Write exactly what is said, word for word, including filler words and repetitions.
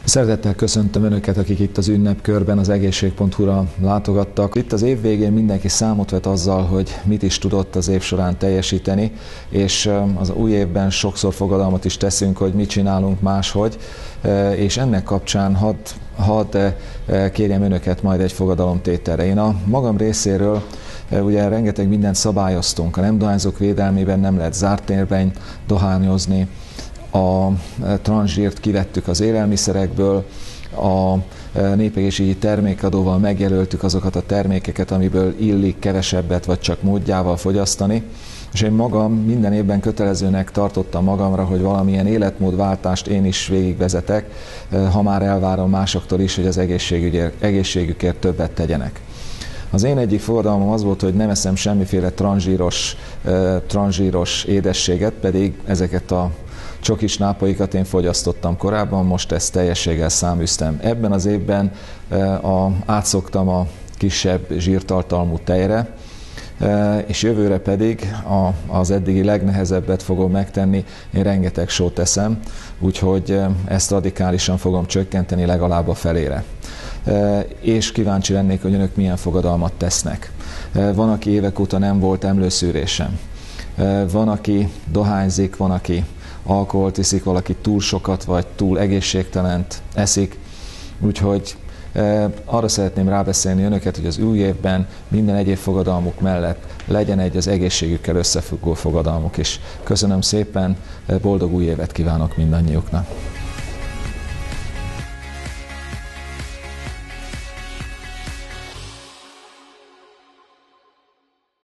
Szeretettel köszöntöm Önöket, akik itt az ünnepkörben az egészség pont hu-ra látogattak. Itt az év végén mindenki számot vet azzal, hogy mit is tudott az év során teljesíteni, és az új évben sokszor fogadalmat is teszünk, hogy mit csinálunk máshogy, és ennek kapcsán hadd, hadd kérjem Önöket majd egy fogadalomtételre. Én a magam részéről ugye rengeteg mindent szabályoztunk, a nem dohányzók védelmében nem lehet zárt térben dohányozni, a transzsírt kivettük az élelmiszerekből, a népegészségügyi termékadóval megjelöltük azokat a termékeket, amiből illik kevesebbet vagy csak módjával fogyasztani, és én magam minden évben kötelezőnek tartottam magamra, hogy valamilyen életmódváltást én is végigvezetek, ha már elvárom másoktól is, hogy az egészségükért többet tegyenek. Az én egyik fogadalmam az volt, hogy nem eszem semmiféle transzsíros, transzsíros édességet, pedig ezeket a csokis nápaikat én fogyasztottam korábban, most ezt teljességgel száműztem. Ebben az évben a, átszoktam a kisebb zsírtartalmú tejre, és jövőre pedig a, az eddigi legnehezebbet fogom megtenni, én rengeteg sót eszem, úgyhogy ezt radikálisan fogom csökkenteni legalább a felére. És kíváncsi lennék, hogy Önök milyen fogadalmat tesznek. Van, aki évek óta nem volt emlőszűrésem. Van, aki dohányzik, van, aki alkoholt iszik, valaki túl sokat vagy túl egészségtelent eszik. Úgyhogy e, arra szeretném rábeszélni Önöket, hogy az új évben minden egyéb fogadalmuk mellett legyen egy az egészségükkel összefüggő fogadalmuk is. Köszönöm szépen, boldog új évet kívánok mindannyiuknak!